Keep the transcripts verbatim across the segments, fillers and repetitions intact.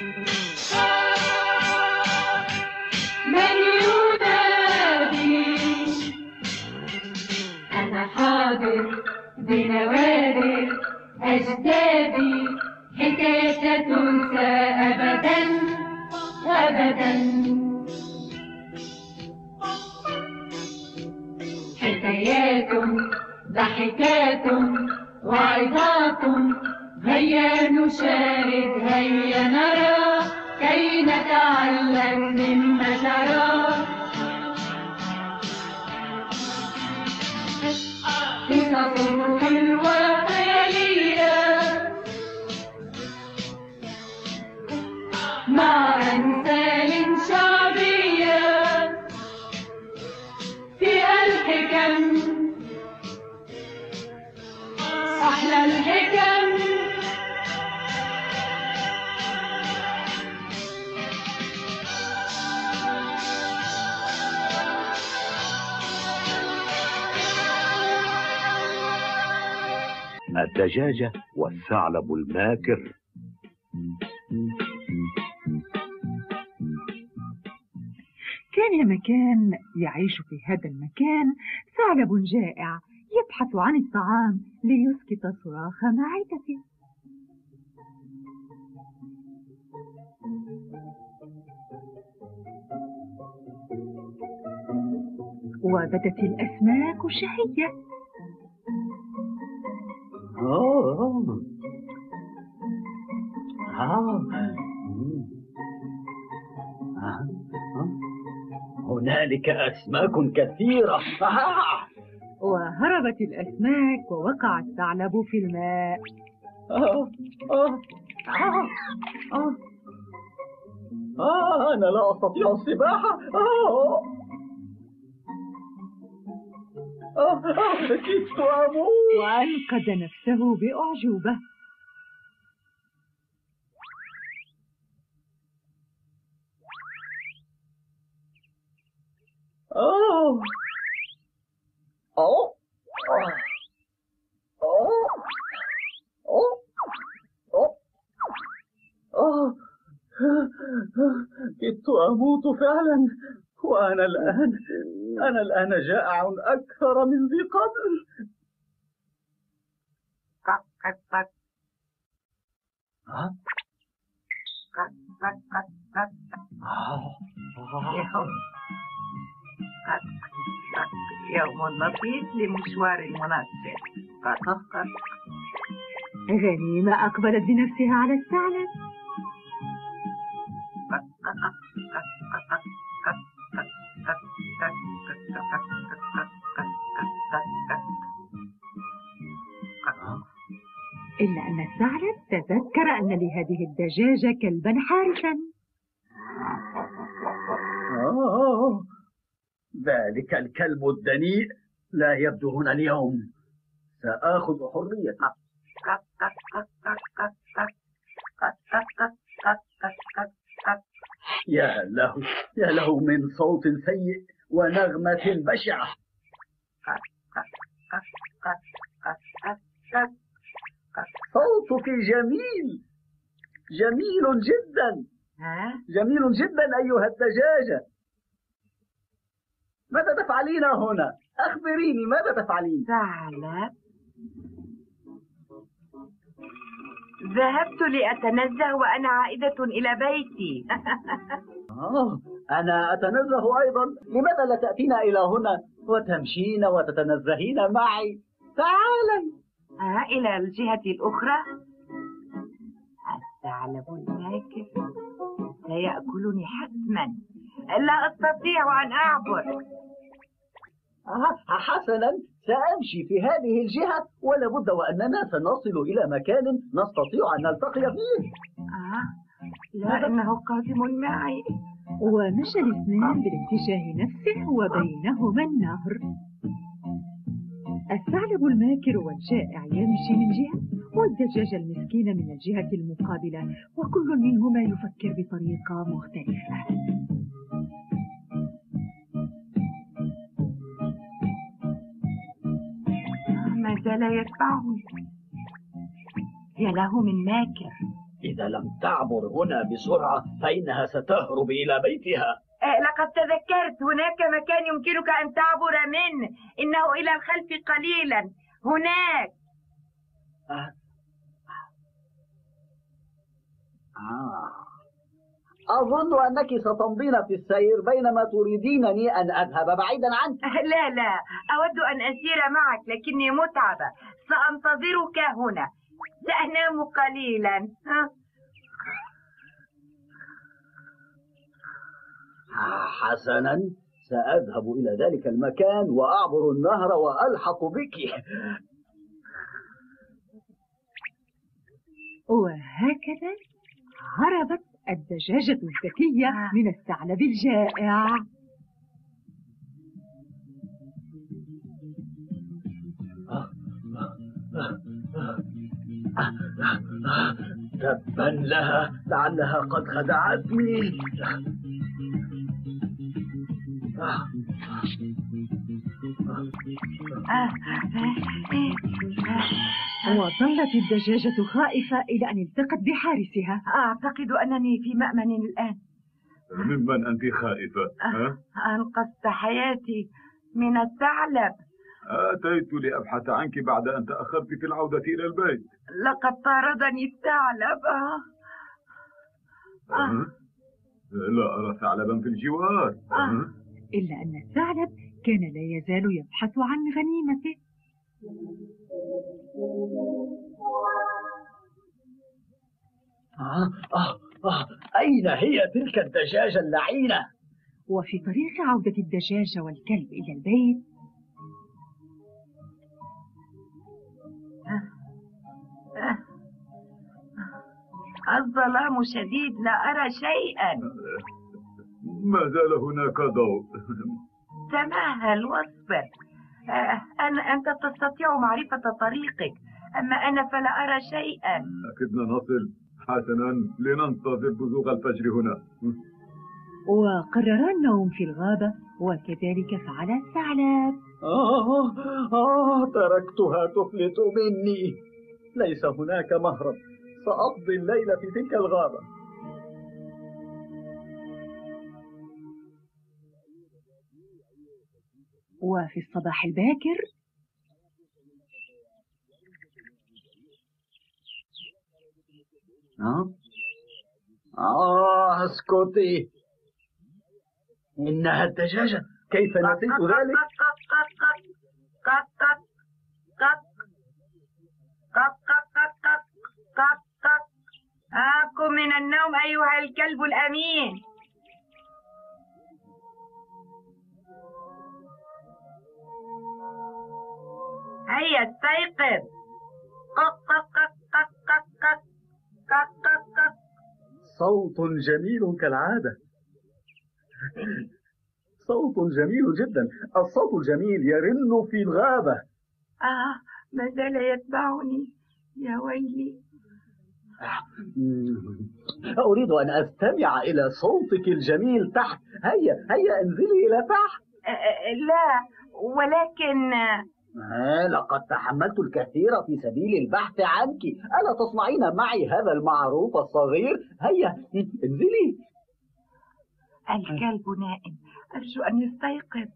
من ينادي؟ أنا حاضر بنوادر أجدادي، حكاية تنسى أبدا أبدا. حكايات ضحكات وعظات، هيا نشاهد هيا نرى كي نتعلم مما جرى. قصص حلوة خيالية مع أمثال شعبية فيها الحكم، أحلى الحكم. الدجاجة والثعلب الماكر. كان مكان يعيش في هذا المكان ثعلب جائع يبحث عن الطعام ليسكت صراخ معدته. وبدت الأسماك شهية. آه آه هنالك أسماك كثيرة. آه. وهربت الأسماك ووقع الثعلب في الماء. آه. آه. آه. آه. آه. أنا لا أستطيع السباحة. آه. آه. آه. كدت أموت. وأنقذ نفسه بأعجوبة. أوه أوه أوه أوه أوه كدت أموت فعلا. وأنا الآن أنا الآن جائع أكثر من ذي قبل. ها؟ يوم لطيف لمشوار مناسب. غنيمة أقبلت بنفسها على الثعلب. إلا أن الثعلب تذكر أن لهذه الدجاجة كلبا حارسا. آه. ذلك الكلب الدنيء لا يبدو هنا اليوم. سآخذ حريتي. يا له يا له من صوت سيء ونغمة بشعة. صوتك جميل جميل جدا. جميل جدا أيها الدجاجة. ماذا تفعلين هنا؟ أخبريني ماذا تفعلين؟ ثعلب، ذهبت لأتنزه وأنا عائدة إلى بيتي. آه، أنا أتنزه أيضا. لماذا لا تأتين إلى هنا وتمشين وتتنزهين معي؟ تعالي. آه، إلى الجهة الأخرى. الثعلب الماكر سيأكلني حتما. لا أستطيع أن أعبر. آه، حسنا، سأمشي في هذه الجهة، ولا بد وأننا سنصل إلى مكان نستطيع أن نلتقي فيه. آه، لا، إنه قادم معي. ومشى الاثنان بالاتجاه نفسه وبينهما النهر. الثعلب الماكر والجائع يمشي من جهة، والدجاجة المسكينة من الجهة المقابلة، وكل منهما يفكر بطريقة مختلفة. ما زال يتبعني. يا له من ماكر. إذا إذا لم تعبر هنا بسرعة فإنها ستهرب إلى بيتها. آه، لقد تذكرت، هناك مكان يمكنك أن تعبر منه، إنه إلى الخلف قليلا، هناك. آه. آه. أظن أنك ستمضين في السير بينما تريدينني أن أذهب بعيدا عنك. لا لا، أود أن أسير معك لكني متعبة، سأنتظرك هنا، سأنام قليلا. ها؟ حسنا، سأذهب إلى ذلك المكان وأعبر النهر وألحق بك. وهكذا هربت الدجاجة الذكية من الثعلب الجائع. تبا لها، لعلها قد خدعتني. وظلت الدجاجة خائفة إلى أن التقت بحارسها. أعتقد أنني في مأمن الآن. ممن أنت خائفة؟ أه؟ أنقذت حياتي من الثعلب. أتيت لأبحث عنك بعد أن تأخرت في العودة إلى البيت. لقد طاردني الثعلب. أه. أه؟ لا أرى ثعلبا في الجوار. أه؟ إلا أن الثعلب كان لا يزال يبحث عن غنيمته. آه آه آه أين هي تلك الدجاجة اللعينة؟ وفي طريق عودة الدجاجة والكلب إلى البيت، الظلام شديد، لا أرى شيئا. ما زال هناك ضوء. تمهل واصبر. أنا أنت تستطيع معرفة طريقك، أما أنا فلا أرى شيئا. كدنا نصل. حسنا، لننتظر بزوغ الفجر هنا. وقرر النوم في الغابة، وكذلك فعل الثعلب. آه آه تركتها تفلت مني. ليس هناك مهرب، سأقضي الليل في تلك الغابة. وفي الصباح الباكر آه آه اسكتي، إنها الدجاجة، كيف نسيت ذلك؟ قم من النوم أيها الكلب الأمين. هيا استيقظ. صوت جميل كالعادة. صوت جميل جدا. الصوت الجميل يرن في الغابة. آه، ما زال يتبعني، يا ويلي. أريد أن أستمع إلى صوتك الجميل تحت. هيا هيا انزلي إلى تحت. لا، ولكن آه لقد تحملت الكثير في سبيل البحث عنك. ألا تصنعين معي هذا المعروف الصغير؟ هيا انزلي. الكلب نائم، أرجو أن يستيقظ.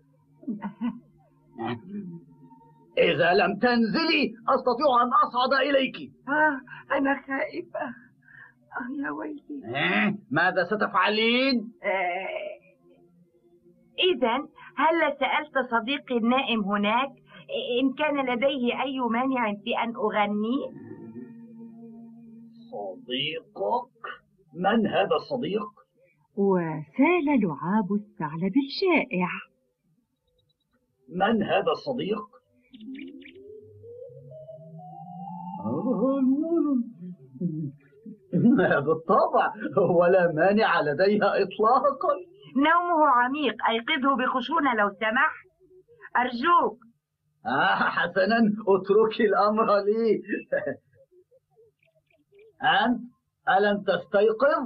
إذا لم تنزلي أستطيع أن أصعد إليك. آه أنا خائفة. آه يا ويلي. آه ماذا ستفعلين؟ آه إذا هل سألت صديقي النائم هناك إن كان لديه أي مانع في أن أغني؟ صديقك؟ من هذا الصديق؟ وسال لعاب الثعلب الجائع. من هذا الصديق؟ بالطبع، ولا مانع لديها إطلاقا. نومه عميق، أيقظه بخشونة لو سمحت، أرجوك. آه حسنا، اتركي الأمر لي. أنت ألن تستيقظ؟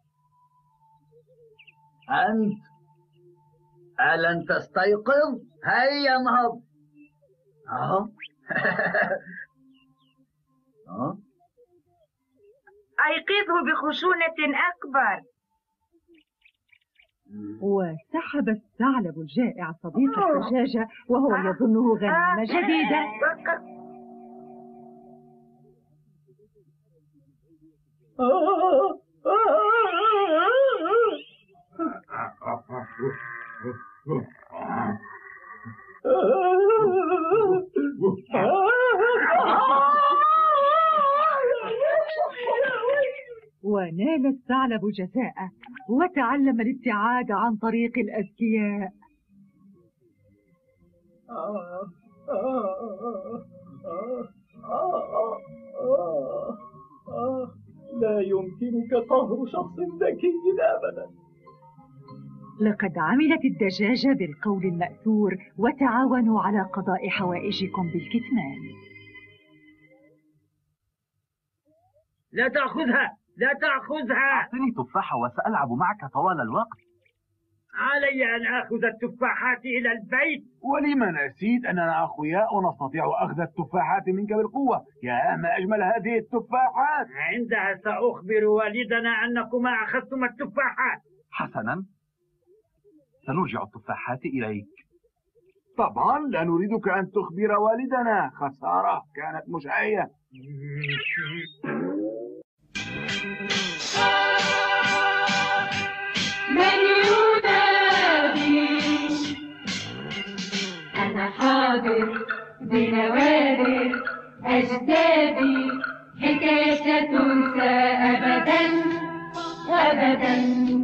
أنت ألن تستيقظ؟ هيا انهض. أه؟ أه؟ أيقظه بخشونة أكبر. وسحب الثعلب الجائع صديق الدجاجة وهو يظنه غنيمة جديدة. ونال الثعلب جزاءه وتعلم الابتعاد عن طريق الأذكياء. لا يمكنك قهر شخص ذكي أبدا. لقد عملت الدجاجة بالقول المأثور وتعاونوا على قضاء حوائجكم بالكتمان. لا تأخذها، لا تأخذها. أعطني تفاحة وسألعب معك طوال الوقت. علي أن آخذ التفاحات إلى البيت. ولما نسيت أننا أخوياء ونستطيع أخذ التفاحات منك بالقوة. يا ما أجمل هذه التفاحات. عندها سأخبر والدنا أنكما أخذتما التفاحات. حسنا، سنرجع التفاحات إليك. طبعا لا نريدك أن تخبر والدنا. خسارة، كانت مشعية. من ينادي؟ أنا حاضر بنوادر أجدادي، حكاية تنسى أبدا أبدا.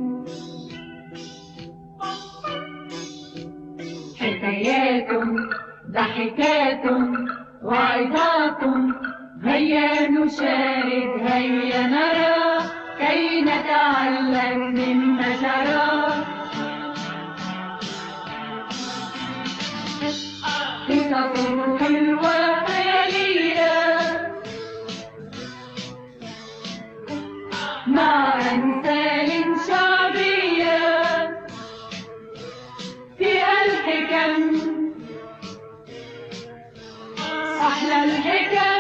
حكايات ضحكات وعظات، هيا نشاهد هيا نرى كي نتعلم مما جرى. قصص حلوة خيالية مع أمثال شعبية في الحكم، أحلى الحكم.